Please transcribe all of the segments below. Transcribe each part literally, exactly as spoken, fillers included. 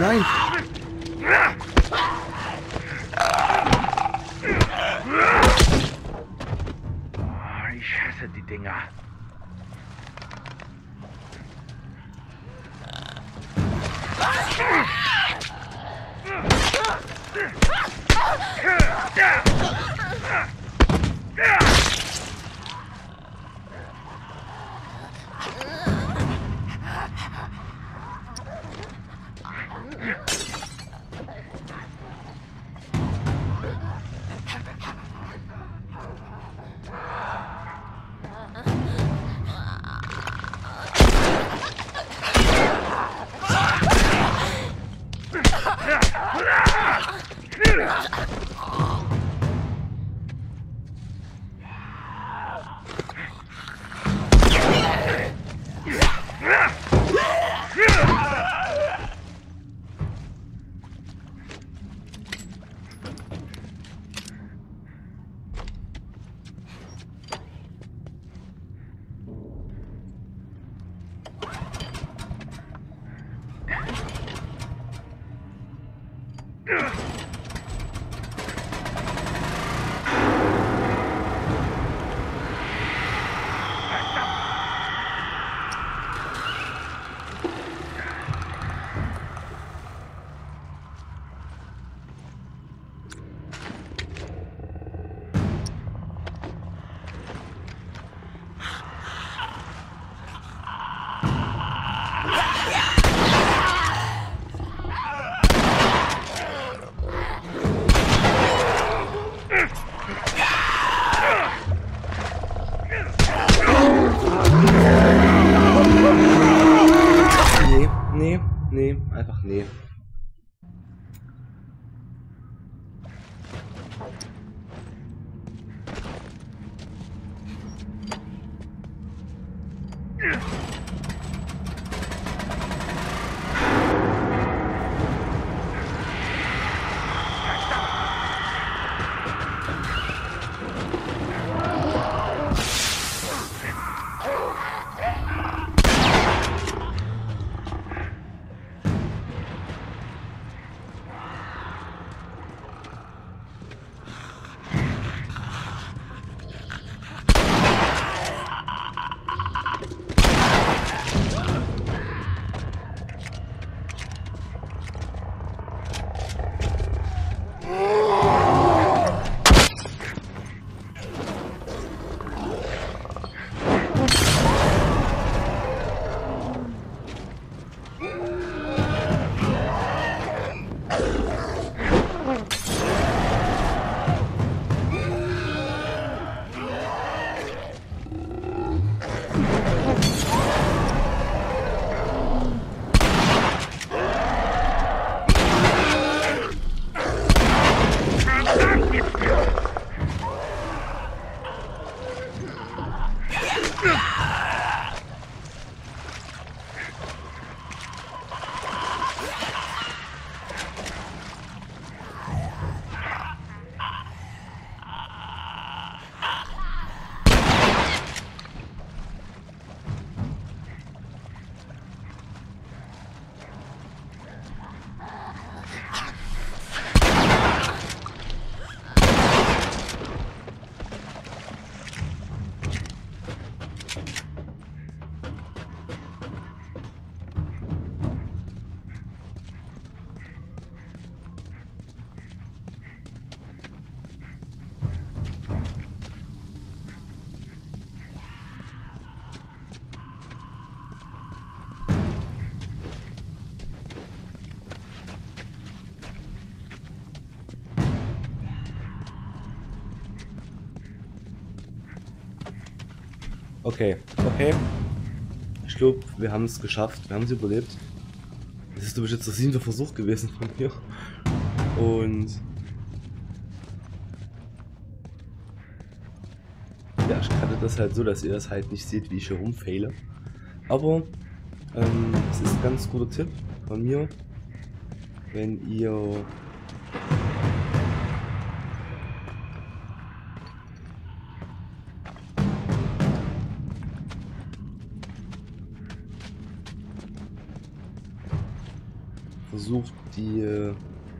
Nein! Ich hasse die Dinger. Nee, nee, einfach nee. Okay, okay. Ich glaube, wir haben es geschafft. Wir haben es überlebt. Das ist, glaube ich, jetzt der siebte Versuch gewesen von mir. Und ja, ich hatte das halt so, dass ihr das halt nicht seht, wie ich hier rumfehle. Aber ähm, es ist ein ganz guter Tipp von mir, wenn ihr versucht, die äh,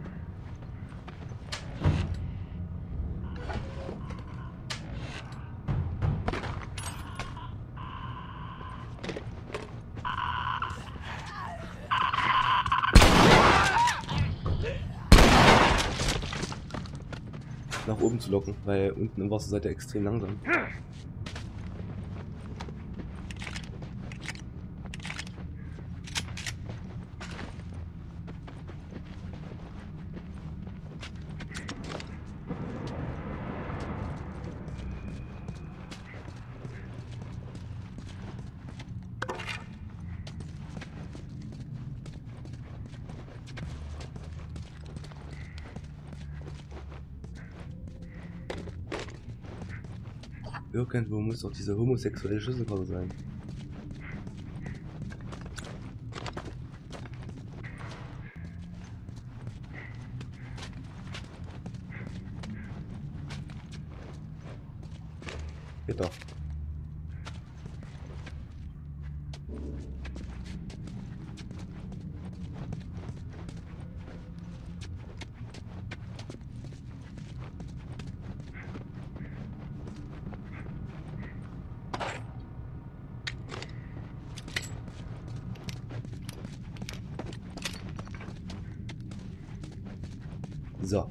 nach oben zu locken, weil unten im Wasser seid ihr extrem langsam. Irgendwo muss auch diese homosexuelle Schlüsselkarte sein. Hier doch. So.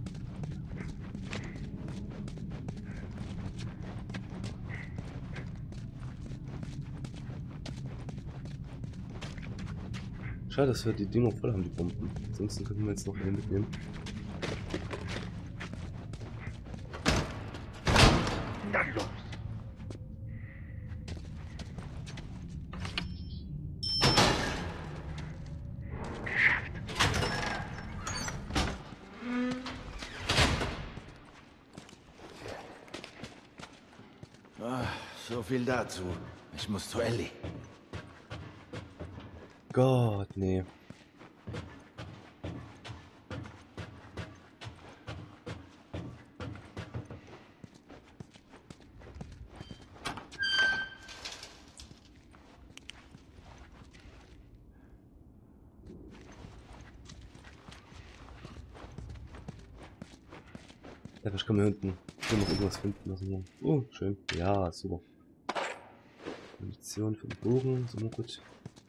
Schade, dass wir die Dinger voll haben, die Bomben. Ansonsten könnten wir jetzt noch eine mitnehmen. Dann los. Geschafft. Ah, so viel dazu. Ich muss zu Ellie. Gott, nee. Ja, ich kann mir hinten hier noch irgendwas finden lassen. Oh, schön. Ja, super. Munition für den Bogen, so mal gut.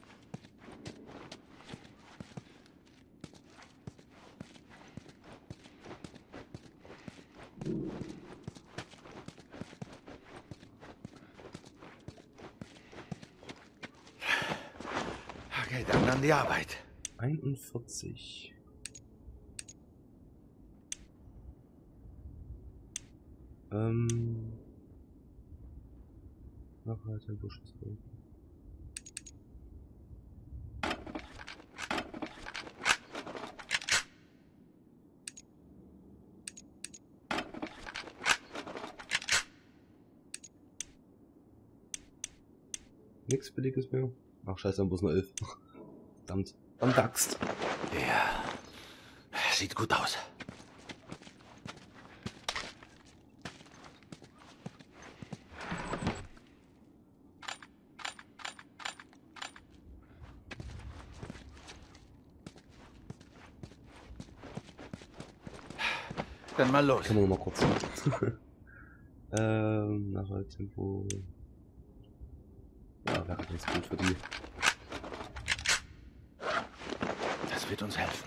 Okay, dann an die Arbeit. einundvierzig. Ähm. Nachhaltig Busches. Nichts Billiges mehr. Ach scheiße, dann bloß nur elf. Verdammt. Am Axt. Ja, sieht gut aus. Dann mal los. Können wir noch mal kurz. ähm, nachher Tempo. Ja, wäre ganz gut für die. Das wird uns helfen.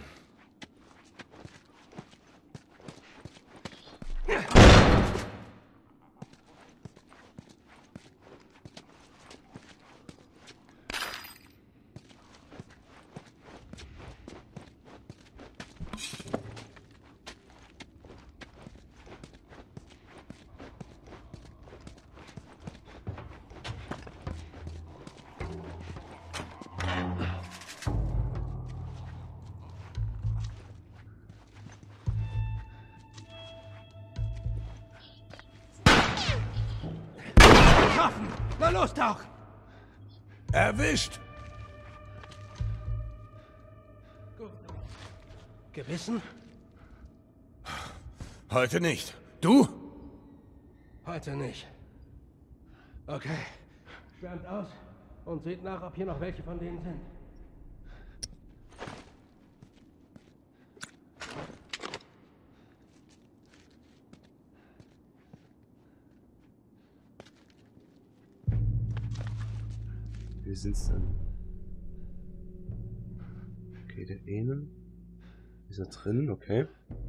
Na los, Tauch! Erwischt! Gut. Gewissen? Heute nicht. Du? Heute nicht. Okay. Schwärmt aus und seht nach, ob hier noch welche von denen sind. wie sind's denn? Okay, der eine. Ist er drin? Okay.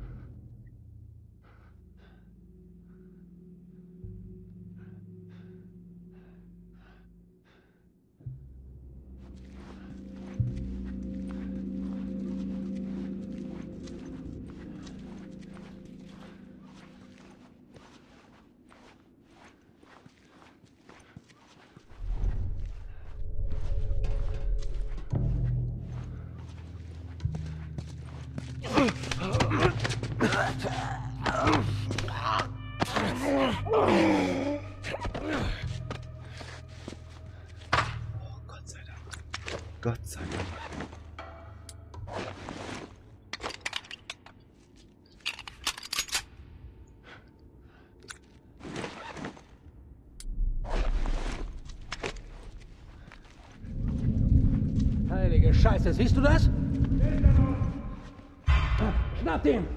Gott sei Dank. Heilige Scheiße, siehst du das? Schnapp ihn!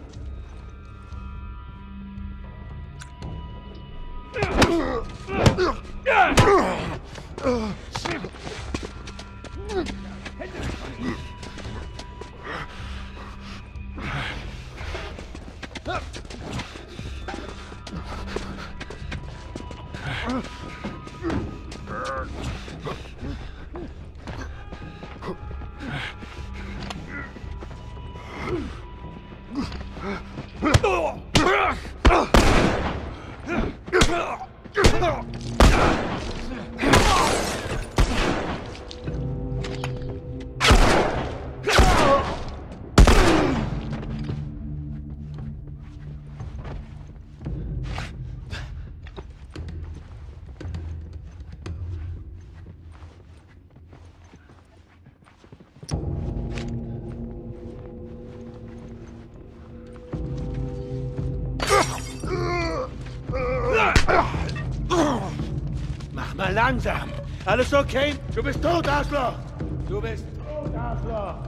Mach mal langsam. Alles okay? Du bist tot, Arschloch! Du bist tot, Arschloch!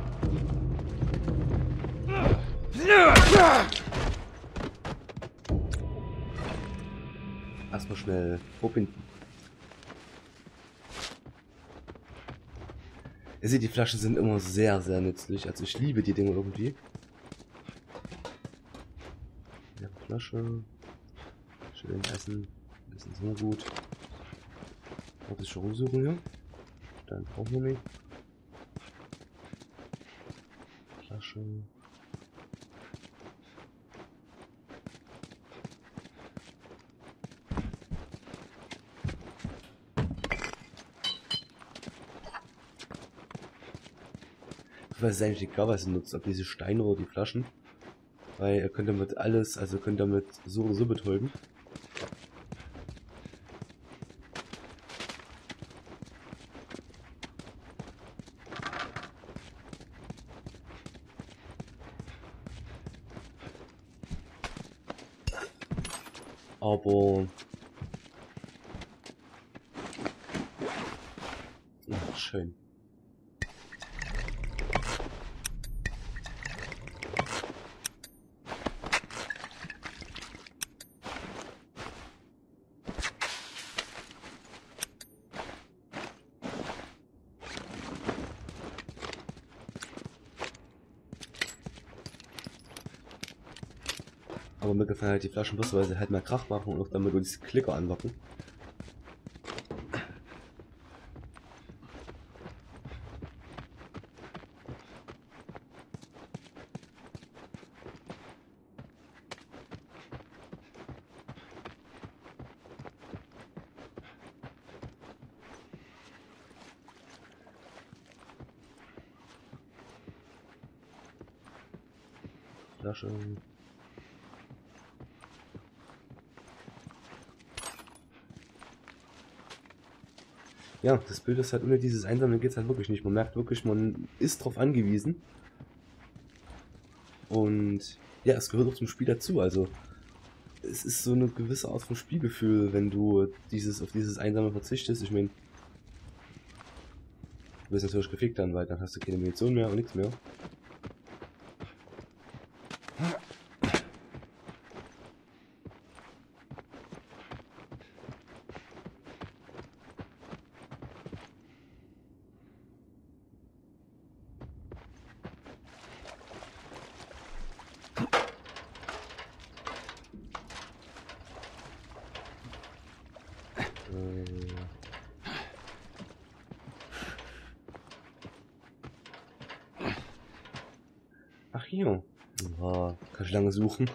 Erstmal schnell verbinden. Ihr seht, die Flaschen sind immer sehr, sehr nützlich. Also ich liebe die Dinge irgendwie. Ja, Flasche. Schön essen. Das ist so gut. Was ist schon rumsuchen hier? Dann brauchen wir nicht. Flasche. Ich weiß eigentlich egal, was ihr nutzt, ob diese Steine oder die Flaschen. Weil ihr könnt damit alles, also könnt damit so oder so betäuben. Aber ach, schön. Aber mir gefallen halt die Flaschen bloß, weil sie halt mehr Krach machen und auch damit uns Klicker anlocken. Flasche. Ja, das Bild ist halt, ohne dieses Einsammeln geht es halt wirklich nicht. Man merkt wirklich, man ist drauf angewiesen. Und ja, es gehört auch zum Spiel dazu. Also es ist so eine gewisse Art von Spielgefühl, wenn du dieses auf dieses Einsammeln verzichtest. Ich meine, du wirst natürlich gefickt dann, weil dann hast du keine Munition mehr und nichts mehr. Äh. Ach hier. Oh, kann ich lange suchen.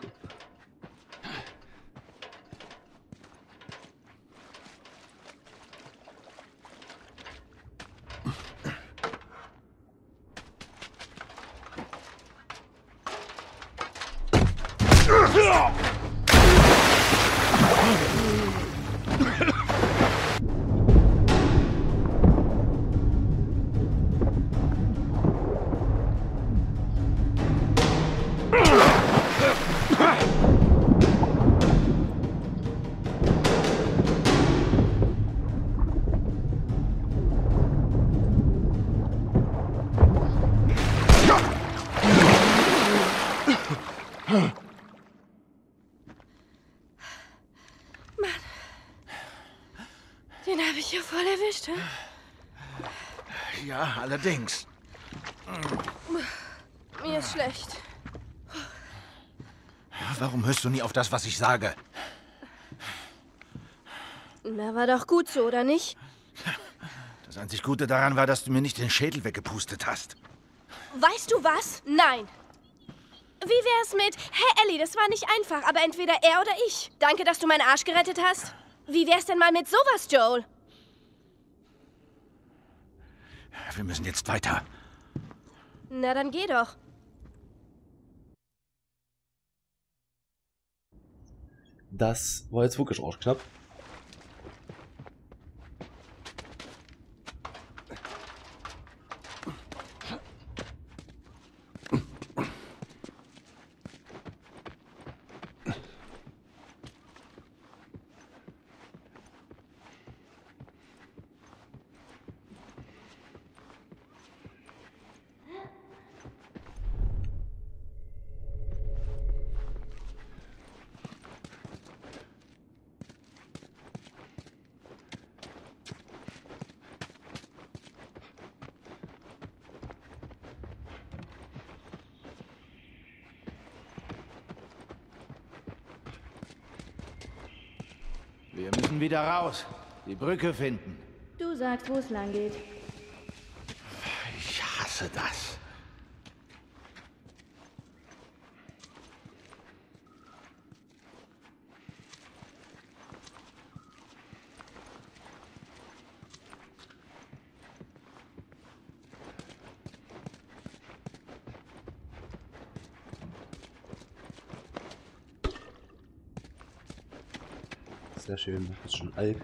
Den habe ich ja voll erwischt, hä? Ja, allerdings. Mir ist schlecht. Warum hörst du nie auf das, was ich sage? Na, war doch gut so, oder nicht? Das einzig Gute daran war, dass du mir nicht den Schädel weggepustet hast. Weißt du was? Nein. Wie wär's mit, hey Ellie, das war nicht einfach, aber entweder er oder ich. Danke, dass du meinen Arsch gerettet hast. Wie wär's denn mal mit sowas, Joel? Wir müssen jetzt weiter. Na, dann geh doch. Das war jetzt wirklich auch knapp. Wir müssen wieder raus. Die Brücke finden. Du sagst, wo es lang geht. Ich hasse das. Sehr schön, das ist schon Alk.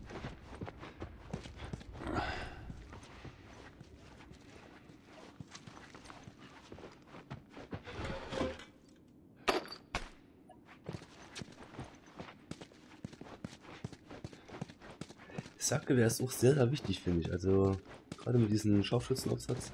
Das Sackgewehr ist auch sehr, sehr wichtig, finde ich. Also, gerade mit diesem Scharfschützenaufsatz.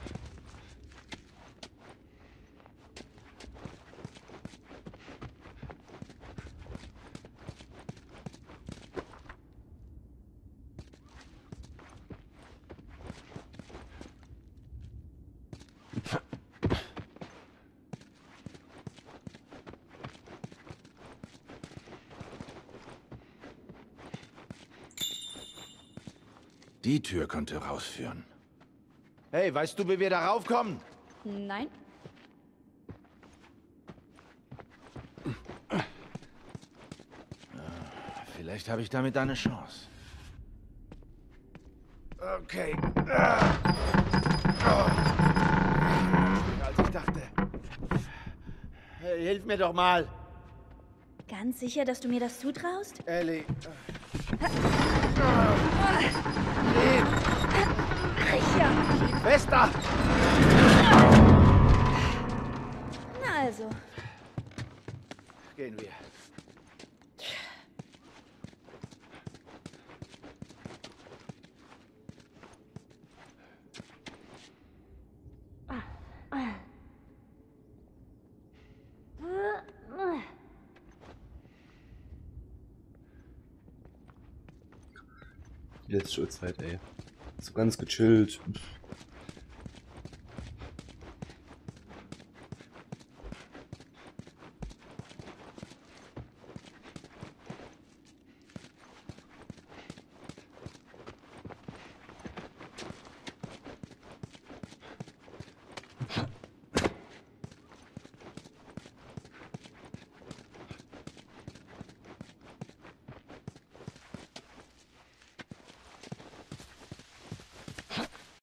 Die Tür könnte rausführen. Hey, weißt du, wie wir da raufkommen? Nein. Vielleicht habe ich damit eine Chance. Okay. Als ich dachte. Hey, hilf mir doch mal. Ganz sicher, dass du mir das zutraust? Ellie. Richard! Fester! Na also. Gehen wir. Die letzte Uhrzeit, ey. So ganz gechillt.